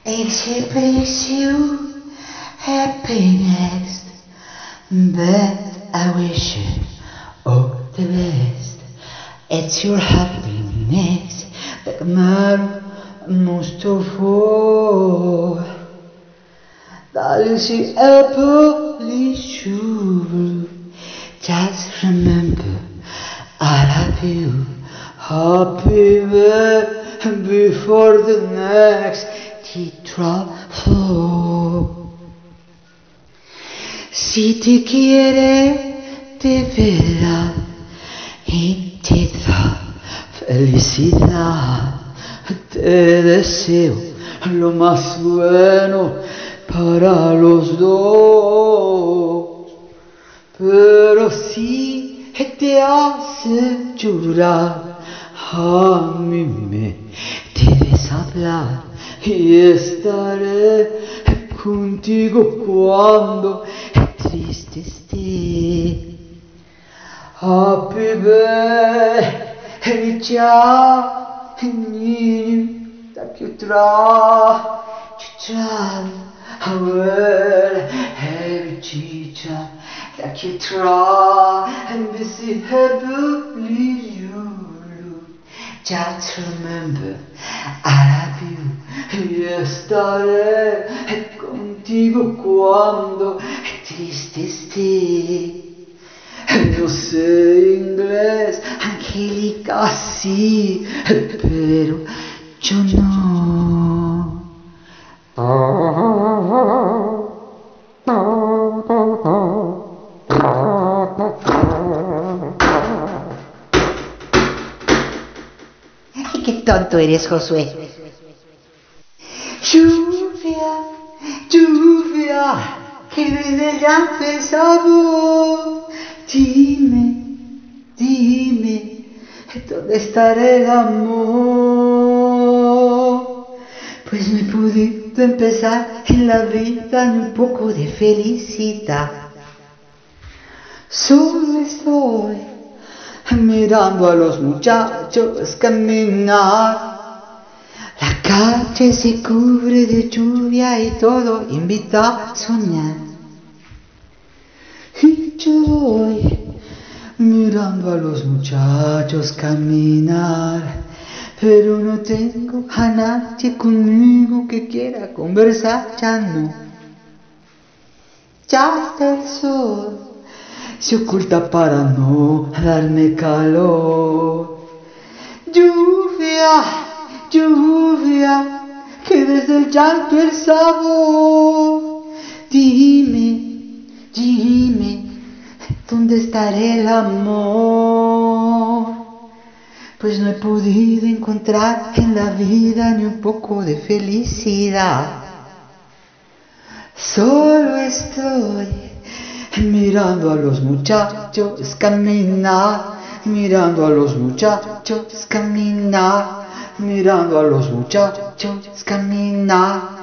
Express you happiness, but I wish you all the best. It's your happiness that matters most of all. That is the apple sugar. Just remember, I love you. Happy birthday before the next teardrop fall. Si te quiere de verdad y te da felicidad, te deseo lo más bueno para los dos. Pero si te hace llorar, a mí me debes hablar y estaré contigo cuando triste esté. Happy birthday, that you try, every teacher that you try, and this is heavenly you. Just remember, I love you, y estaré contigo cuando triste esté. No sé inglés, Angelica sí, pero yo no. Qué tonto eres, Josué. Lluvia, lluvia, que desde ya empezamos. Dime, ¿dónde estará el amor? Pues no he podido empezar en la vida ni un poco de felicidad. Solo estoy mirando a los muchachos caminar. La calle se cubre de lluvia y todo invita a soñar. Y yo voy mirando a los muchachos caminar, pero no tengo a nadie conmigo que quiera conversar, ya no. Ya está el sol, se oculta para no darme calor. Lluvia, lluvia, que desde el llanto el sabor. Dime, ¿dónde estará el amor? Pues no he podido encontrar en la vida ni un poco de felicidad. Solo estoy mirando a los muchachos caminar, mirando a los muchachos caminar, mirando a los muchachos caminar.